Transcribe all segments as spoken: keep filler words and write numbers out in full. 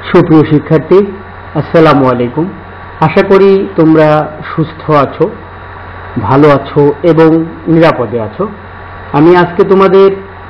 সুপ্রিয় শিক্ষার্থী, আসসালামু আলাইকুম। আশা করি তোমরা সুস্থ আছো, ভালো আছো এবং নিরাপদে আছো। আমি আজকে তোমাদের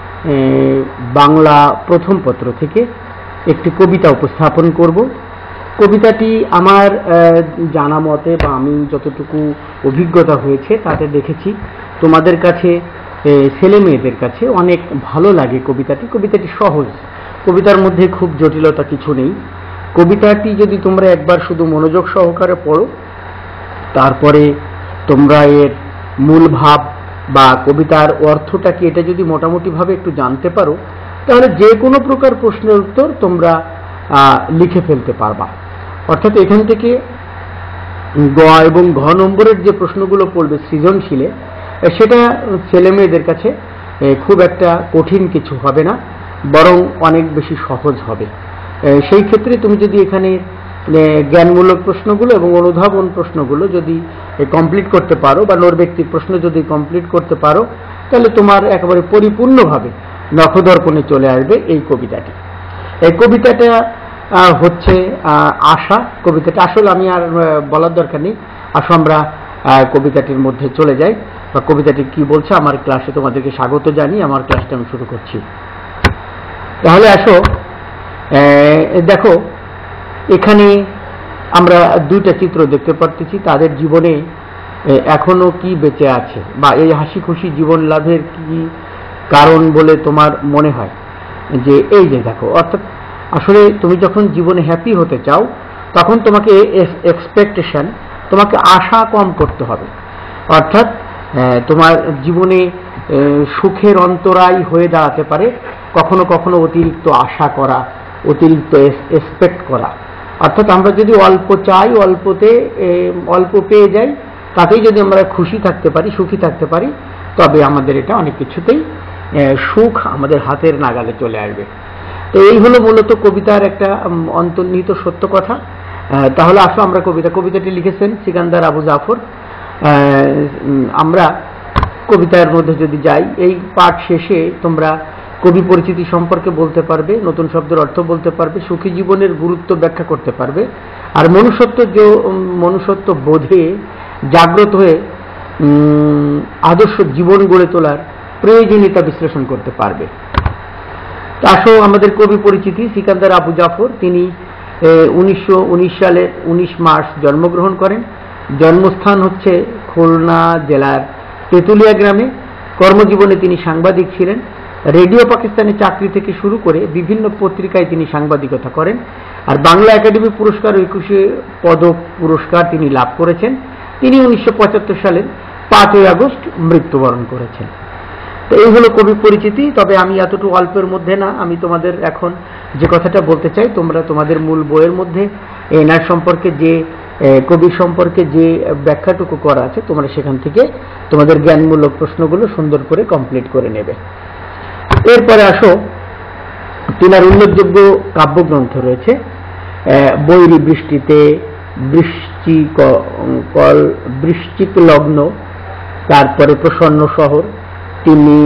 বাংলা প্রথম পত্র থেকে একটি কবিতা উপস্থাপন করব। কবিতাটি আমার জানা মতে বা আমি যতটুকু অভিজ্ঞতা হয়েছে তাতে দেখেছি তোমাদের কাছে, ছেলে মেয়েদের কাছে অনেক ভালো লাগে কবিতাটি। কবিতাটি সহজ, কবিতার মধ্যে খুব জটিলতা কিছু নেই। কবিতাটি যদি তোমরা একবার শুধু মনোযোগ সহকারে পড়ো, তারপরে তোমরা এর মূল ভাব বা কবিতার অর্থটা কি এটা যদি মোটামুটিভাবে একটু জানতে পারো, তাহলে যে কোনো প্রকার প্রশ্নের উত্তর তোমরা লিখে ফেলতে পারবা। অর্থাৎ এখান থেকে গ এবং ঘ নম্বরের যে প্রশ্নগুলো পড়বে সৃজনশীলে, সেটা ছেলে মেয়েদের কাছে খুব একটা কঠিন কিছু হবে না, বরং অনেক বেশি সহজ হবে। সেই ক্ষেত্রে তুমি যদি এখানে জ্ঞানমূলক প্রশ্নগুলো এবং অনুধাবন প্রশ্নগুলো যদি কমপ্লিট করতে পারো বা নৈর্ব্যক্তিক প্রশ্ন যদি কমপ্লিট করতে পারো, তাহলে তোমার একেবারে পরিপূর্ণভাবে নখদর্পণে চলে আসবে এই কবিতাটি। এই কবিতাটা হচ্ছে আশা। কবিতাটা আসলে আমি আর বলার দরকার নেই, আসো আমরা কবিতাটির মধ্যে চলে যাই বা কবিতাটি কি বলছে আমার ক্লাসে তোমাদেরকে স্বাগত জানিয়ে আমার ক্লাসটা আমি শুরু করছি। তাহলে আসো, দেখো এখানে আমরা দুইটা চিত্র দেখতে পারতেছি। তাদের জীবনে এখনো কি বেঁচে আছে বা এই হাসি খুশি জীবন লাভের কি কারণ বলে তোমার মনে হয়? যে এই যে দেখো, অর্থাৎ আসলে তুমি যখন জীবনে হ্যাপি হতে চাও তখন তোমাকে এক্সপেকটেশন, তোমাকে আশা কম করতে হবে। অর্থাৎ তোমার জীবনে সুখের অন্তরায় হয়ে দাঁড়াতে পারে কখনো কখনো অতিরিক্ত আশা করা, অতিরিক্ত এক্সপেক্ট করা। অর্থাৎ আমরা যদি অল্প চাই, অল্পতে অল্প পেয়ে যাই, তাতেই যদি আমরা খুশি থাকতে পারি, সুখী থাকতে পারি, তবে আমাদের এটা অনেক কিছুতেই সুখ আমাদের হাতের নাগালে চলে আসবে। তো এই হলো মূলত কবিতার একটা অন্তর্নিহিত সত্য কথা। তাহলে আসো আমরা কবিতা কবিতাটি লিখেছেন সিকান্দার আবু জাফর। আমরা কবিতার মধ্যে যদি যাই, এই পাঠ শেষে তোমরা কবি পরিচিতি সম্পর্কে বলতে পারবে, নতুন শব্দের অর্থ বলতে পারবে, সুখী জীবনের গুরুত্ব ব্যাখ্যা করতে পারবে, আর মনুষ্যত্ব যে মনুষ্যত্ব বোধে জাগ্রত হয়ে আদর্শ জীবন গড়ে তোলার প্রয়োজনীয়তা বিশ্লেষণ করতে পারবে। আসো আমাদের কবি পরিচিতি সিকান্দার আবু জাফর। তিনি উনিশশো উনিশ সালের উনিশ মার্চ জন্মগ্রহণ করেন। জন্মস্থান হচ্ছে খুলনা জেলার তেতুলিয়া গ্রামে। কর্মজীবনে তিনি সাংবাদিক ছিলেন। রেডিও পাকিস্তানে চাকরি থেকে শুরু করে বিভিন্ন পত্রিকায় তিনি সাংবাদিকতা করেন। আর বাংলা একাডেমি পুরস্কার ও একুশে পদক পুরস্কার তিনি লাভ করেছেন। তিনি উনিশশো পঁচাত্তর সালের পাঁচই আগস্ট মৃত্যুবরণ করেছেন। তো এই হলো কবি পরিচিতি। তবে আমি এতটুকু অল্পের মধ্যে না, আমি তোমাদের এখন যে কথাটা বলতে চাই, তোমরা তোমাদের মূল বইয়ের মধ্যে এনার সম্পর্কে যে কবি সম্পর্কে যে ব্যাখ্যাটুকু করা আছে, তোমরা সেখান থেকে তোমাদের জ্ঞানমূলক প্রশ্নগুলো সুন্দর করে কমপ্লিট করে নেবে। এরপরে আসো, তিনার উল্লেখযোগ্য কাব্যগ্রন্থ রয়েছে বৈরী বৃষ্টিতে, বৃশ্চিক বৃশ্চিক লগ্ন, তারপরে প্রসন্ন শহর, তিনি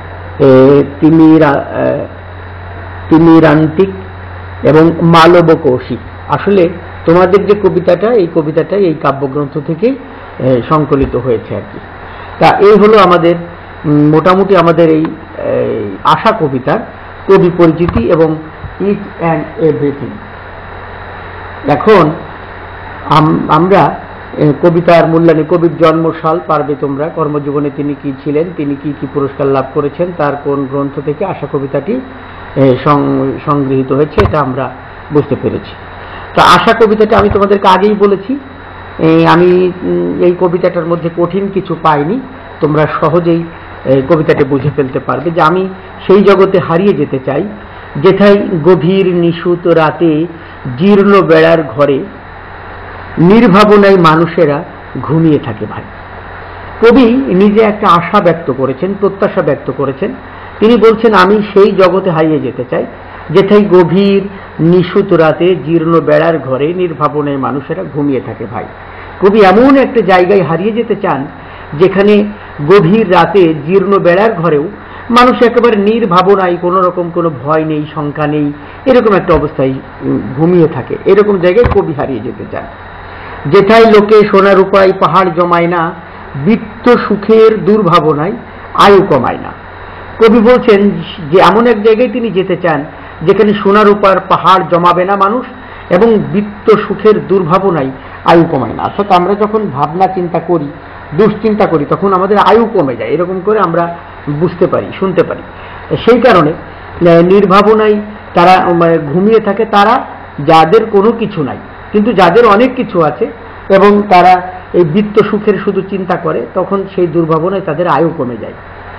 তিমিরান্তিক এবং মালব কৌশিক। আসলে তোমাদের যে কবিতাটা, এই কবিতাটা এই কাব্যগ্রন্থ থেকে সংকলিত হয়েছে আর কি। তা এই হলো আমাদের মোটামুটি আমাদের এই আশা কবিতার কবি পরিচিতি এবং ইচ অ্যান্ড এভরিথিং। এখন আমরা কবিতার মূল্যায়নে কবির জন্মসাল পারবে তোমরা, কর্মজীবনে তিনি কি ছিলেন, তিনি কি কি পুরস্কার লাভ করেছেন, তার কোন গ্রন্থ থেকে আশা কবিতাটি সংগৃহীত হয়েছে, এটা আমরা বুঝতে পেরেছি। তো আশা কবিতাটা আমি তোমাদেরকে আগেই বলেছি, আমি এই কবিতাটার মধ্যে কঠিন কিছু পাইনি। তোমরা সহজেই কবিতাটি বুঝে ফেলতে পারবে যে আমি সেই জগতে হারিয়ে যেতে চাই যেথায় গভীর নিশুত রাতে জীর্ণ বেড়ার ঘরে নির্ভাবনায় মানুষেরা ঘুমিয়ে থাকে। ভাই, কবি নিজে একটা আশা ব্যক্ত করেছেন, প্রত্যাশা ব্যক্ত করেছেন। তিনি বলছেন আমি সেই জগতে হারিয়ে যেতে চাই যেথায় গভীর নিশুত রাতে জীর্ণ বেড়ার ঘরে নির্ভাবনায় মানুষেরা ঘুমিয়ে থাকে। ভাই, কবি এমন একটা জায়গায় হারিয়ে যেতে চান যেখানে গভীর রাতে জীর্ণ বেড়ার ঘরেও মানুষ একেবারে নির্ভাবনায়, কোনো রকম কোনো ভয় নেই, শঙ্কা নেই, এরকম একটা অবস্থায় ঘুমিয়ে থাকে। এরকম জায়গায় কবি হারিয়ে যেতে চান। যেথায় লোকে সোনার উপায় পাহাড় জমায় না, বৃত্ত সুখের দুর্ভাবনায় আয়ু কমায় না। কবি বলছেন যে এমন এক জায়গায় তিনি যেতে চান যেখানে সোনার উপার পাহাড় জমাবে না মানুষ, এবং বৃত্ত সুখের দুর্ভাবনায় আয়ু কমায় না। অর্থাৎ আমরা যখন ভাবনা চিন্তা করি, দুশ্চিন্তা করি, তখন আমাদের আয়ু কমে যায়, এরকম করে আমরা বুঝতে পারি, শুনতে পারি। সেই কারণে নির্ভাবনায় তারা ঘুমিয়ে থাকে, তারা যাদের কোনো কিছু নাই, কিন্তু যাদের অনেক কিছু আছে এবং তারা এই বৃত্ত সুখের শুধু চিন্তা করে, তখন সেই দুর্ভাবনায় তাদের আয়ু কমে যায়।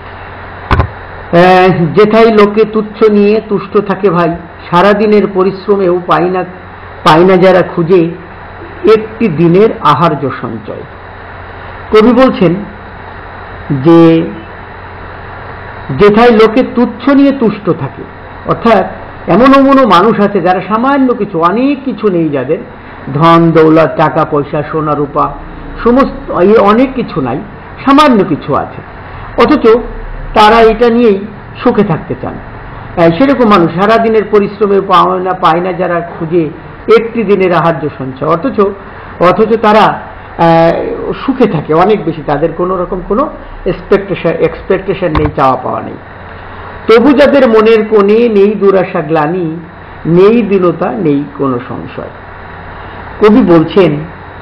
যেথায় লোকে তুচ্ছ নিয়ে তুষ্ট থাকে ভাই, সারাদিনের পরিশ্রমেও পাই না পাই না যারা খুঁজে একটি দিনের আহার্য সঞ্চয়। কবি বলছেন যে যেথায় লোকে তুচ্ছ নিয়ে তুষ্ট থাকে, অর্থাৎ এমন এমনও মানুষ আছে যারা সামান্য কিছু, অনেক কিছু নেই, যাদের ধন দৌলত টাকা পয়সা সোনা রূপা সমস্ত অনেক কিছু নাই, সামান্য কিছু আছে, অথচ তারা এটা নিয়েই সুখে থাকতে চান। সেরকম মানুষ সারাদিনের পরিশ্রমে পায় না পায় না যারা খুঁজে একটি দিনের আহার্য সঞ্চয়, অথচ অথচ তারা সুখে থাকে অনেক বেশি, তাদের কোনো রকম কোনো এক্সপেকটেশন এক্সপেকটেশন নেই, চাওয়া পাওয়া নেই। তবু যাদের মনের কোণে নেই দুরাশা গ্লানি, নেই দীনতা, নেই কোনো সংশয়। কবি বলছেন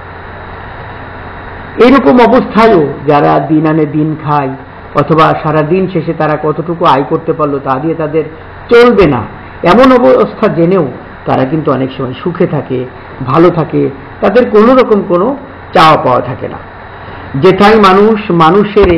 এইরকম অবস্থায়ও যারা দিন আনে দিন খায়, অথবা সারা দিন শেষে তারা কতটুকু আয় করতে পারলো তা দিয়ে তাদের চলবে না, এমন অবস্থা জেনেও তারা কিন্তু অনেক সময় সুখে থাকে, ভালো থাকে, তাদের কোনো রকম কোনো চাওয়া পাওয়া থাকে না। যেথায় মানুষ মানুষের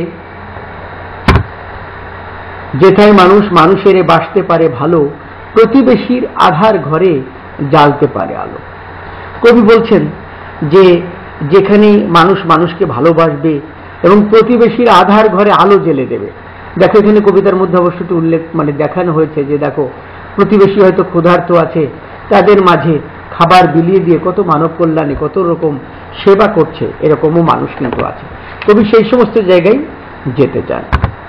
যেথায় মানুষ মানুষের বাসতে পারে ভালো, প্রতিবেশীর আধার ঘরে জ্বালতে পারে আলো। কবি বলছেন যে যেখানে মানুষ মানুষকে ভালোবাসবে এবং প্রতিবেশীর আধার ঘরে আলো জ্বেলে দেবে। দেখো এখানে কবিতার মধ্যে অবশ্যই উল্লেখ মানে দেখানো হয়েছে যে দেখো প্রতিবেশী হয়তো ক্ষুধার্ত আছে, তাদের মাঝে খাবার বিলিয়ে দিয়ে কত মানব কল্যাণে কত রকম সেবা করছে, এরকমও মানুষ কিন্তু আছে। কবি সেই সমস্ত জায়গায় যেতে চান।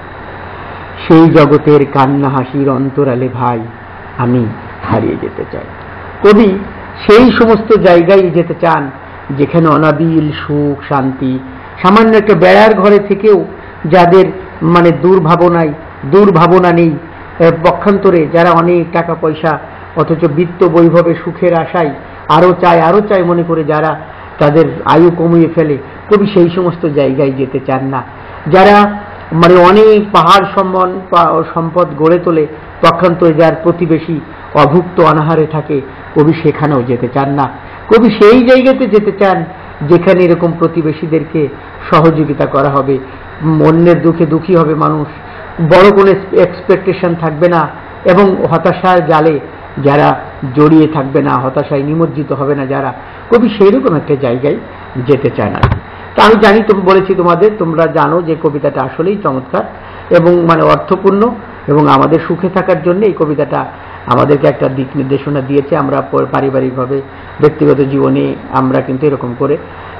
সেই জগতের কান্না হাসির অন্তরালে ভাই আমি হারিয়ে যেতে চাই। কবি সেই সমস্ত জায়গায় যেতে চান যেখানে অনাবিল সুখ শান্তি, সামান্য একটা বেড়ার ঘরে থেকেও যাদের মানে দুর্ভাবনায় দুর্ভাবনা নেই, পক্ষান্তরে যারা অনেক টাকা পয়সা অথচ বিত্ত বৈভবে সুখের আশায় আরো চায় আরো চায় মনে করে যারা তাদের আয়ু কমিয়ে ফেলে, কবি সেই সমস্ত জায়গায় যেতে চান না। যারা মানে অনেক পাহাড় সম্মান সম্পদ গড়ে তোলে, পক্ষান্তরে যার প্রতিবেশী অভুক্ত অনাহারে থাকে, কবি সেখানেও যেতে চান না। কবি সেই জায়গাতে যেতে চান যেখানে এরকম প্রতিবেশীদেরকে সহযোগিতা করা হবে, অন্যের দুঃখে দুঃখী হবে মানুষ, বড় কোনো এক্সপেকটেশন থাকবে না, এবং হতাশার জালে যারা জড়িয়ে থাকবে না, হতাশায় নিমজ্জিত হবে না যারা, কবি সেই রকম একটা জায়গায় যেতে চায় না। তা আমি জানি, তুমি বলেছি তোমাদের, তোমরা জানো যে কবিতাটা আসলেই চমৎকার এবং মানে অর্থপূর্ণ, এবং আমাদের সুখে থাকার জন্য এই কবিতাটা আমাদেরকে একটা দিক নির্দেশনা দিয়েছে। আমরা পারিবারিকভাবে ব্যক্তিগত জীবনে আমরা কিন্তু এরকম করে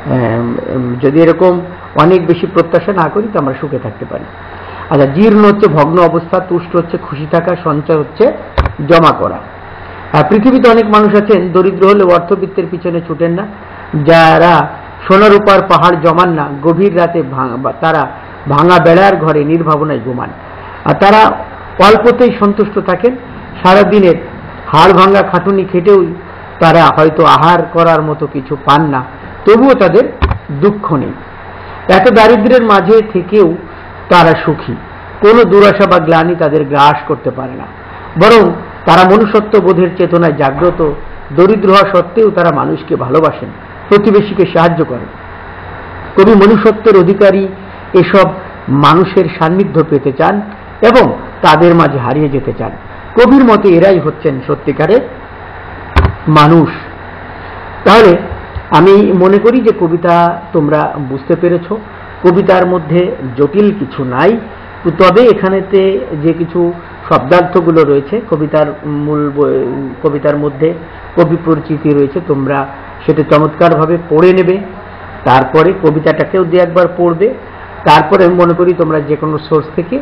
যদি এরকম অনেক বেশি প্রত্যাশা না করি তো আমরা সুখে থাকতে পারি। আচ্ছা, জীর্ণ হচ্ছে ভগ্ন অবস্থা, তুষ্ট হচ্ছে খুশি থাকা, সঞ্চয় হচ্ছে জমা করা। আর পৃথিবীতে অনেক মানুষ আছেন দরিদ্র হলে অর্থবিত্তের পিছনে ছুটেন না, যারা সোনার উপর পাহাড় জমান না, গভীর রাতে তারা ভাঙা বেড়ার ঘরে নির্ভাবনায় ঘুমান। আর তারা অল্পতেই সন্তুষ্ট থাকেন, সারাদিনের হাড় ভাঙা খাটুনি খেটেও তারা হয়তো আহার করার মতো কিছু পান না, তবুও তাদের দুঃখ নেই। এত দারিদ্র্যের মাঝে থেকেও তারা সুখী, কোনো দুরাশা বা গ্লানি তাদের গ্রাস করতে পারে না, বরং তারা মনুষ্যত্ব বোধের চেতনায় জাগ্রত। দরিদ্র হওয়া সত্ত্বেও তারা মানুষকে ভালোবাসেন, প্রতিবেশীকে সাহায্য করেন। কবি মনুষ্যত্বের অধিকারী এসব মানুষের সান্নিধ্য পেতে চান এবং তাদের মাঝে হারিয়ে যেতে চান। কবির মতে এরাই হচ্ছেন সত্যিকারের মানুষ। তাহলে আমি মনে করি যে কবিতা তোমরা বুঝতে পেরেছ, কবিতার মধ্যে জটিল কিছু নাই, তবে এখানেতে যে কিছু শব্দার্থগুলো রয়েছে কবিতার মূল কবিতার মধ্যে কবি পরিচিতি রয়েছে, তোমরা সেটা চমৎকারভাবে পড়ে নেবে, তারপরে কবিতাটাকেও দু একবার পড়বে, তারপরে মনে করি তোমরা যে কোনো সোর্স থেকে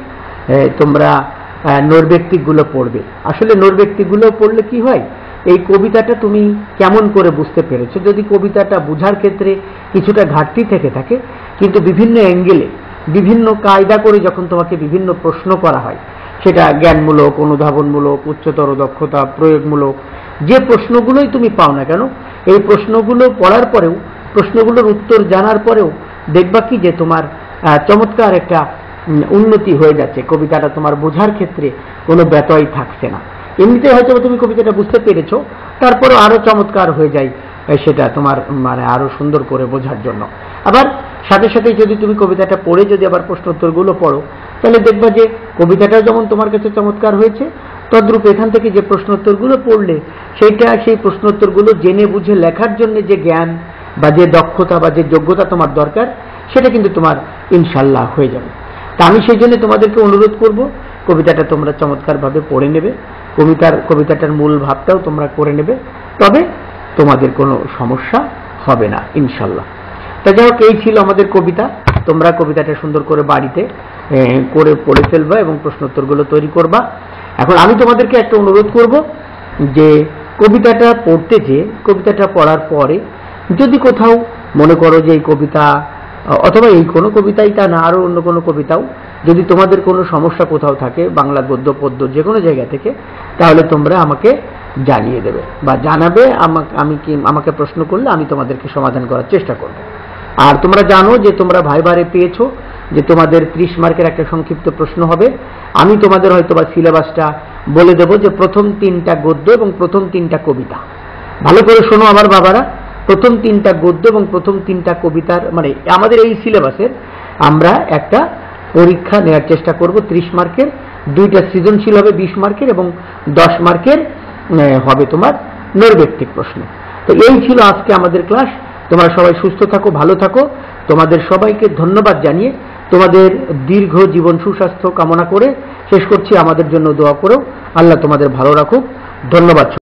তোমরা নৈর্ব্যক্তিকগুলো পড়বে। আসলে নৈর্ব্যক্তিকগুলো পড়লে কি হয়, এই কবিতাটা তুমি কেমন করে বুঝতে পেরেছো। যদি কবিতাটা বোঝার ক্ষেত্রে কিছুটা ঘাটতি থেকে থাকে, কিন্তু বিভিন্ন অ্যাঙ্গেলে বিভিন্ন কায়দা করে যখন তোমাকে বিভিন্ন প্রশ্ন করা হয়, সেটা জ্ঞানমূলক, অনুধাবনমূলক, উচ্চতর দক্ষতা, প্রয়োগমূলক, যে প্রশ্নগুলোই তুমি পাও না কেন, এই প্রশ্নগুলো পড়ার পরেও, প্রশ্নগুলোর উত্তর জানার পরেও দেখবা কি যে তোমার চমৎকার একটা উন্নতি হয়ে যাচ্ছে, কবিতাটা তোমার বোঝার ক্ষেত্রে কোনো ব্যতয় থাকছে না। এমনিতে হয়তো তুমি কবিতাটা বুঝতে পেরেছো, তারপরও আরো চমৎকার হয়ে যায় সেটা তোমার মানে আরো সুন্দর করে বোঝার জন্য। আবার সাথে সাথে যদি তুমি কবিতাটা পড়ে যদি আবার প্রশ্নোত্তরগুলো পড়ো, তাহলে দেখবা যে কবিতাটাও যেমন তোমার কাছে চমৎকার হয়েছে, তদ্রূপ এখান থেকে যে প্রশ্নোত্তরগুলো পড়লে সেইটা সেই প্রশ্নোত্তরগুলো জেনে বুঝে লেখার জন্য যে জ্ঞান বা যে দক্ষতা বা যে যোগ্যতা তোমার দরকার, সেটা কিন্তু তোমার ইনশাল্লাহ হয়ে যাবে। তা আমি সেই জন্য তোমাদেরকে অনুরোধ করব, কবিতাটা তোমরা চমৎকারভাবে পড়ে নেবে, কবিতার কবিতাটার মূল ভাবটাও তোমরা করে নেবে, তবে তোমাদের কোনো সমস্যা হবে না ইনশাল্লাহ। তা যাই হোক, এই ছিল আমাদের কবিতা। তোমরা কবিতাটা সুন্দর করে বাড়িতে করে পড়ে ফেলবা এবং প্রশ্নোত্তরগুলো তৈরি করবা। এখন আমি তোমাদেরকে একটা অনুরোধ করব যে কবিতাটা পড়তে যে কবিতাটা পড়ার পরে যদি কোথাও মনে করো যে এই কবিতা অথবা এই কোনো কবিতাই তা না, আরো অন্য কোনো কবিতাও যদি তোমাদের কোনো সমস্যা কোথাও থাকে, বাংলা গদ্য পদ্য যে কোনো জায়গা থেকে, তাহলে তোমরা আমাকে জানিয়ে দেবে বা জানাবে। আমাকে আমি কি আমাকে প্রশ্ন করলে আমি তোমাদেরকে সমাধান করার চেষ্টা করব। আর তোমরা জানো যে তোমরা ভাইবারে পেয়েছো যে তোমাদের ত্রিশ মার্কের একটা সংক্ষিপ্ত প্রশ্ন হবে। আমি তোমাদের হয়তো বা সিলেবাসটা বলে দেবো যে প্রথম তিনটা গদ্য এবং প্রথম তিনটা কবিতা, ভালো করে শোনো আমার বাবারা, প্রথম তিনটা গদ্য এবং প্রথম তিনটা কবিতার মানে আমাদের এই সিলেবাসের আমরা একটা পরীক্ষা নেওয়ার চেষ্টা করব ত্রিশ মার্কের। দুইটা সৃজনশীল হবে বিশ মার্কের এবং দশ মার্কের হবে তোমার নৈর্ব্যক্তিক প্রশ্ন। তো এই ছিল আজকে আমাদের ক্লাস। তোমরা সবাই সুস্থ থাকো, ভালো থাকো। তোমাদের সবাইকে ধন্যবাদ জানিয়ে তোমাদের দীর্ঘ জীবন সুস্বাস্থ্য কামনা করে শেষ করছি। আমাদের জন্য দোয়া করো, আল্লাহ তোমাদের ভালো রাখুক। ধন্যবাদ।